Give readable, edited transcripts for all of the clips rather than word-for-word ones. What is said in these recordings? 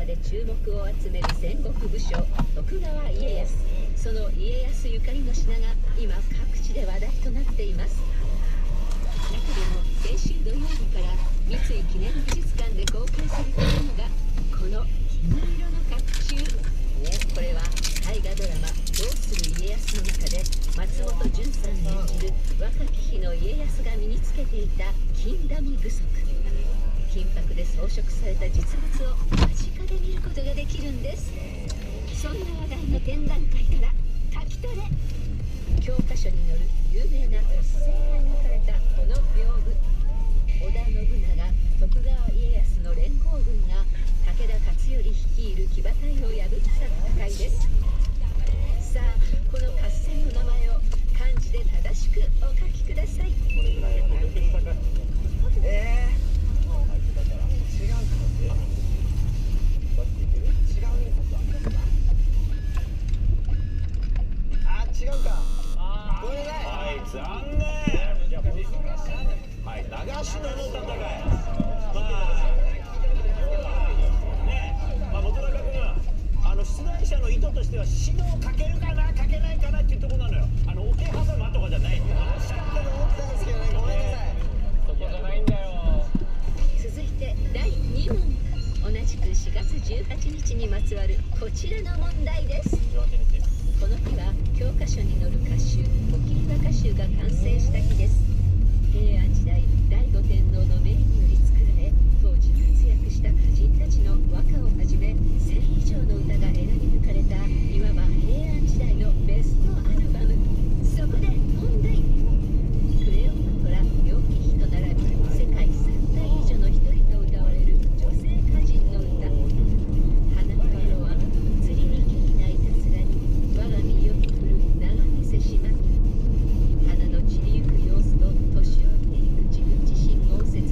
で注目を集める戦国武将徳川家康。その家康ゆかりの品が今各地で話題となっています。中でも先週土曜日から三井記念美術館で公開されているのがこの金色の甲冑。これは大河ドラマ「どうする家康」の中で松本潤さん演じる若き日の家康が身につけていた金陀美具足。金箔で装飾された実物を間近で見ることができるんです。そんな話題の展覧会から書き取れ。教科書に載る有名な合戦が描かれたこの屏風。織田信長、徳川家康の連合軍が武田勝頼率いる騎馬隊を破った戦いです。さあ、この合戦の名前を漢字で正しくお書きください。 違うか。ごめんなさい。はい、残念。はい、長篠の戦い。本君、出題者の意図としては篠をかけるかな、かけないかなっていうところなのよ。桶狭間とかじゃないんだよ。仕方で思ってたんですけどね、ごめんなさい。 そこじゃないんだよ。 続いて第2問。同じく4月18日にまつわるこちらの問題です。この日は教科書に載る歌集「古今和歌集」が完成した日です。平安時代醍醐天皇の命により作られ、当時活躍した歌人たちの和歌をはじめ1000以上の歌が選び抜かれた、いわば平安時代のベストアルバム。そこで問題。クレオパトラ、楊貴妃と並び世界三大美女の一人と歌われる女性歌人の歌。花川は釣りにききないたつらに我が身よく降る長めせしまに。花の散りゆく様子と年老いていく自分自身を切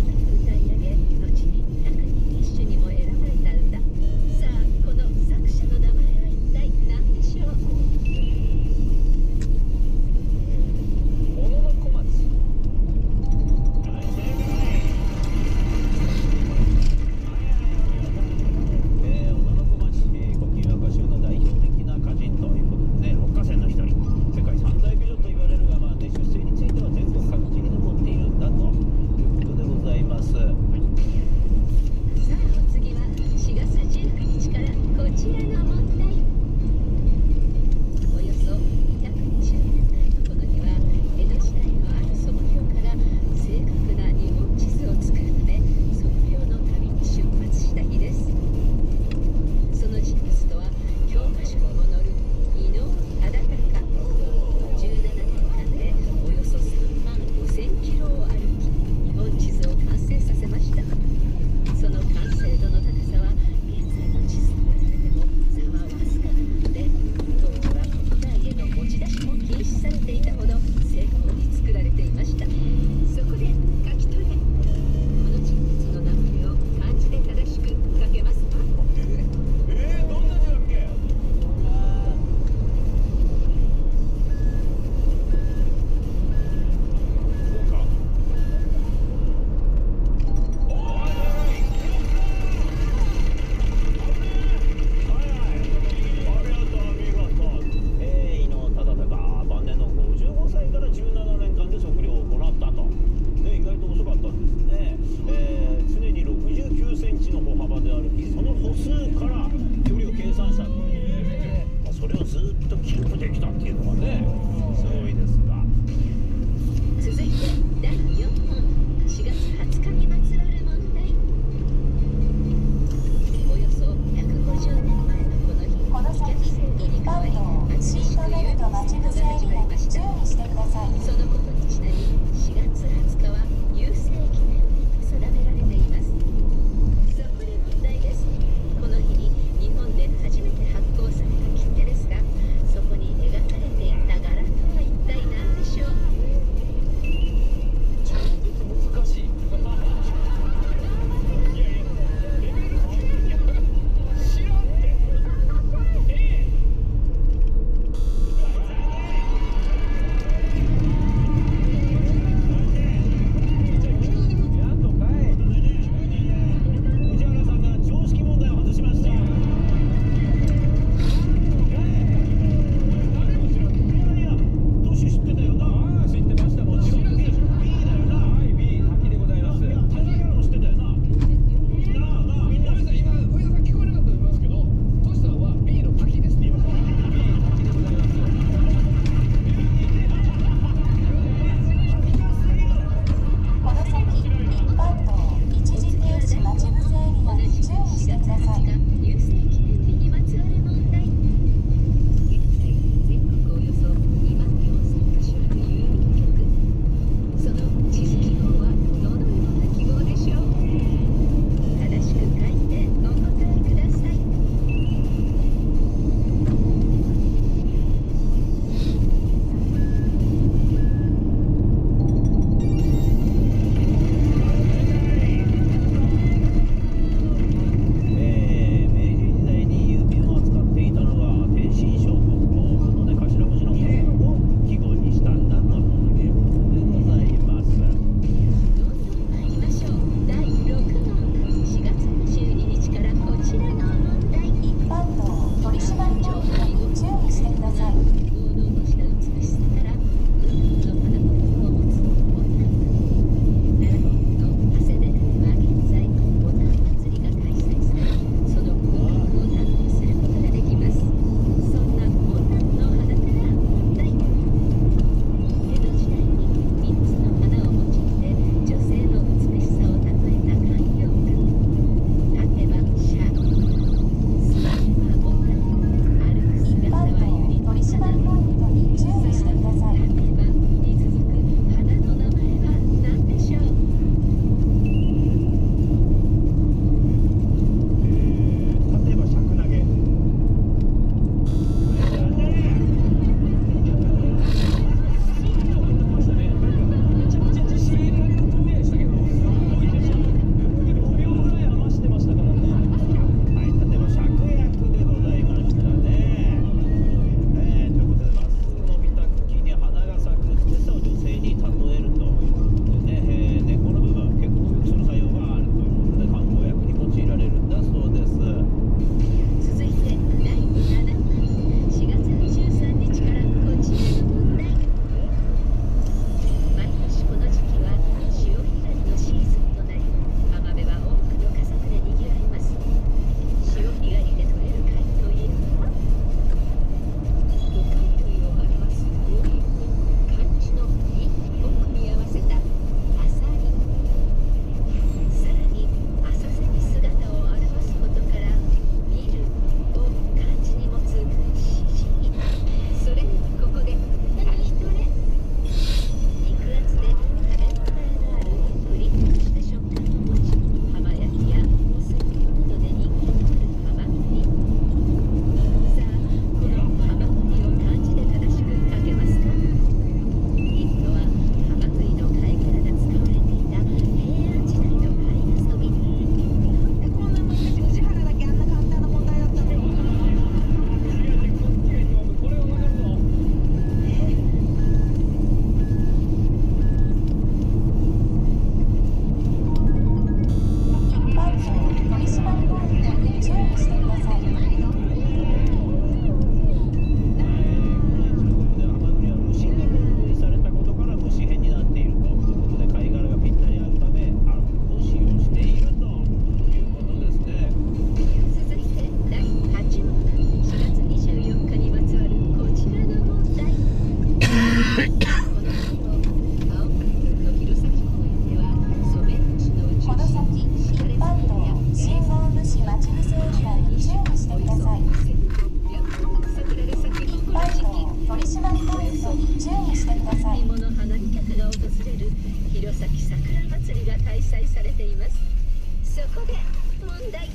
されています。そこで問題。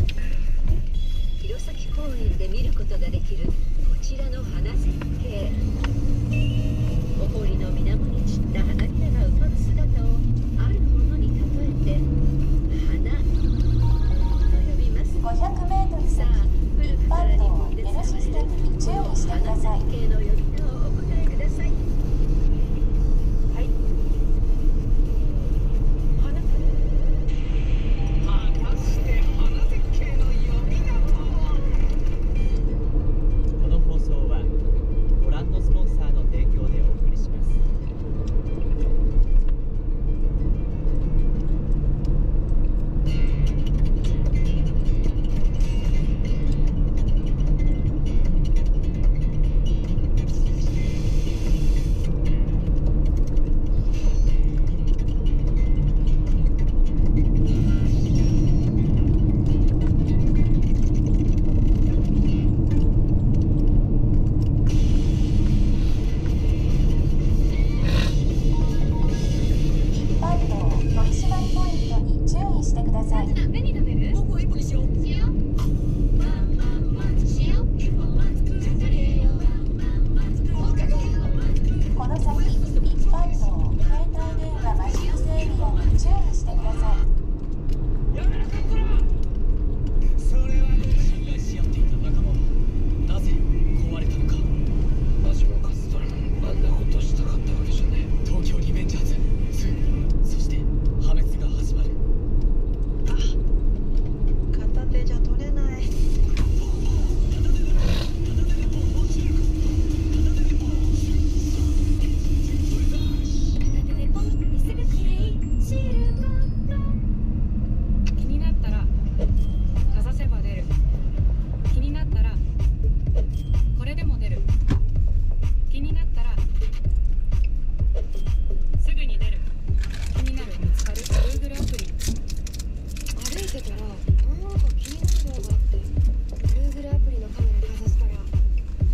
弘前公園で見ることができるこちらの花絶景。お堀の水面に散った花